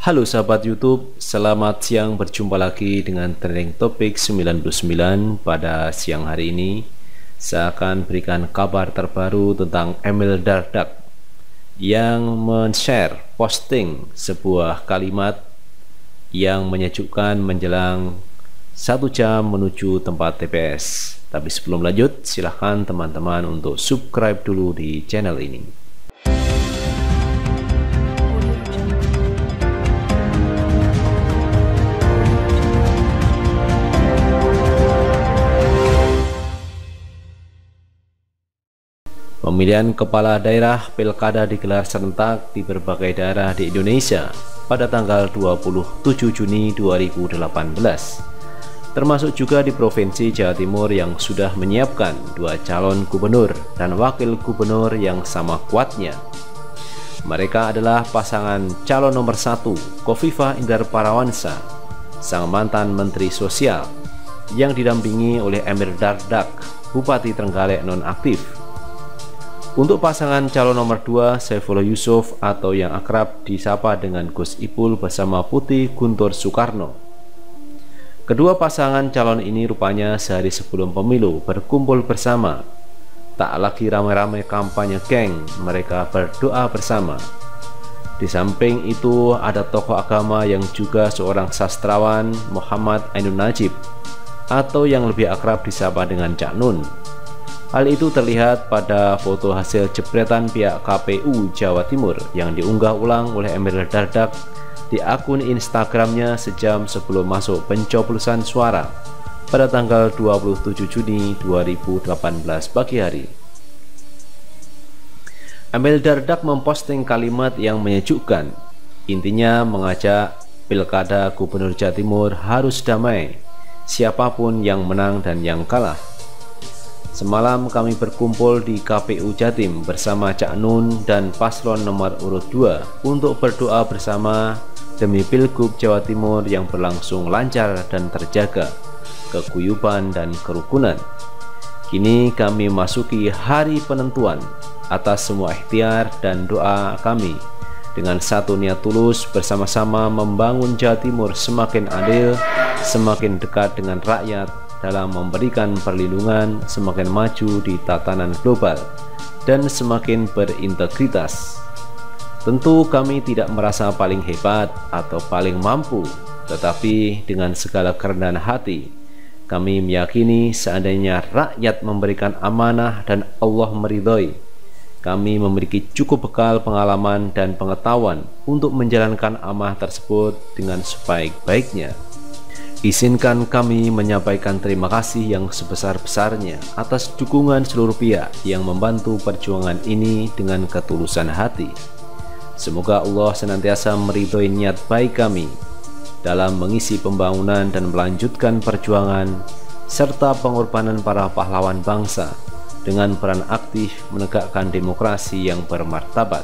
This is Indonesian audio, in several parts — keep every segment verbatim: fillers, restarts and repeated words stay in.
Halo sahabat YouTube, selamat siang. Berjumpa lagi dengan trending topik sembilan puluh sembilan. Pada siang hari ini saya akan berikan kabar terbaru tentang Emil Dardak yang men-share posting sebuah kalimat yang menyejukkan menjelang satu jam menuju tempat T P S. Tapi sebelum lanjut, silahkan teman-teman untuk subscribe dulu di channel ini. Pemilihan kepala daerah pilkada digelar serentak di berbagai daerah di Indonesia pada tanggal dua puluh tujuh Juni dua ribu delapan belas, termasuk juga di Provinsi Jawa Timur yang sudah menyiapkan dua calon gubernur dan wakil gubernur yang sama kuatnya. Mereka adalah pasangan calon nomor satu Khofifah Indar Parawansa, sang mantan Menteri Sosial, yang didampingi oleh Emil Dardak, Bupati Trenggalek nonaktif. Untuk pasangan calon nomor dua, Saifullah Yusuf atau yang akrab disapa dengan Gus Ipul bersama Putih Guntur Soekarno. Kedua pasangan calon ini rupanya sehari sebelum pemilu berkumpul bersama. Tak lagi ramai-ramai kampanye geng, mereka berdoa bersama. Di samping itu ada tokoh agama yang juga seorang sastrawan, Muhammad Ainun Najib, atau yang lebih akrab disapa dengan Cak Nun. Hal itu terlihat pada foto hasil jepretan pihak K P U Jawa Timur yang diunggah ulang oleh Emil Dardak di akun Instagramnya sejam sebelum masuk pencoblosan suara pada tanggal dua puluh tujuh Juni dua ribu delapan belas pagi hari. Emil Dardak memposting kalimat yang menyejukkan, intinya mengajak pilkada gubernur Jawa Timur harus damai, siapapun yang menang dan yang kalah. Semalam kami berkumpul di K P U Jatim bersama Cak Nun dan paslon nomor urut dua untuk berdoa bersama demi Pilgub Jawa Timur yang berlangsung lancar dan terjaga keguyuban dan kerukunan. Kini kami masuki hari penentuan atas semua ikhtiar dan doa kami dengan satu niat tulus bersama-sama membangun Jawa Timur semakin adil, semakin dekat dengan rakyat, dalam memberikan perlindungan, semakin maju di tatanan global, dan semakin berintegritas. Tentu kami tidak merasa paling hebat atau paling mampu, tetapi dengan segala kerendahan hati, kami meyakini seandainya rakyat memberikan amanah dan Allah meridhoi, kami memiliki cukup bekal pengalaman dan pengetahuan untuk menjalankan amanah tersebut dengan sebaik-baiknya. Izinkan kami menyampaikan terima kasih yang sebesar-besarnya atas dukungan seluruh pihak yang membantu perjuangan ini dengan ketulusan hati. Semoga Allah senantiasa meridhoi niat baik kami dalam mengisi pembangunan dan melanjutkan perjuangan serta pengorbanan para pahlawan bangsa dengan peran aktif menegakkan demokrasi yang bermartabat.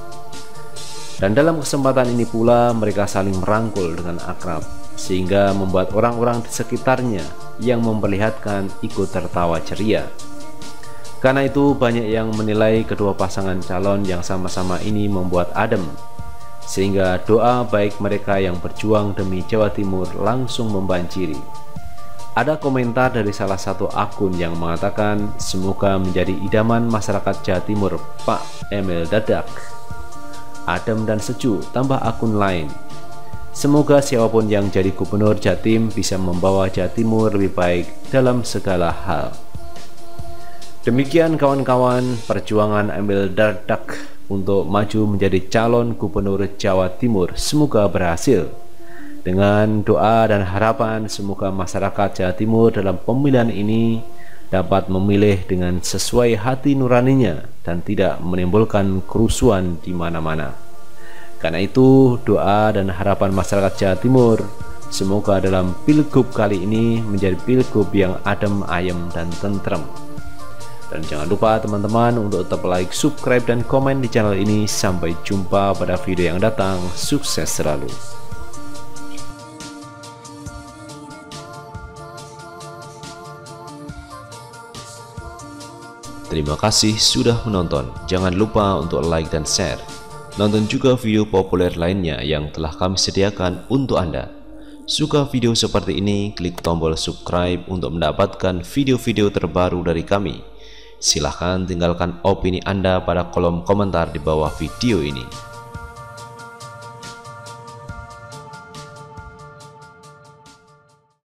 Dan dalam kesempatan ini pula mereka saling merangkul dengan akrab, sehingga membuat orang-orang di sekitarnya yang memperlihatkan ikut tertawa ceria. Karena itu banyak yang menilai kedua pasangan calon yang sama-sama ini membuat adem, sehingga doa baik mereka yang berjuang demi Jawa Timur langsung membanjiri. Ada komentar dari salah satu akun yang mengatakan semoga menjadi idaman masyarakat Jawa Timur Pak Emil Dardak. Adem dan sejuk, tambah akun lain, semoga siapapun yang jadi gubernur Jatim bisa membawa Jawa Timur lebih baik dalam segala hal. Demikian kawan-kawan, perjuangan Emil Dardak untuk maju menjadi calon gubernur Jawa Timur semoga berhasil. Dengan doa dan harapan semoga masyarakat Jawa Timur dalam pemilihan ini dapat memilih dengan sesuai hati nuraninya dan tidak menimbulkan kerusuhan di mana-mana. Karena itu doa dan harapan masyarakat Jawa Timur semoga dalam pilgub kali ini menjadi pilgub yang adem, ayem, dan tentrem. Dan jangan lupa teman-teman untuk tetap like, subscribe, dan komen di channel ini. Sampai jumpa pada video yang datang. Sukses selalu. Terima kasih sudah menonton. Jangan lupa untuk like dan share. Nonton juga video populer lainnya yang telah kami sediakan untuk Anda. Suka video seperti ini, klik tombol subscribe untuk mendapatkan video-video terbaru dari kami. Silahkan tinggalkan opini Anda pada kolom komentar di bawah video ini.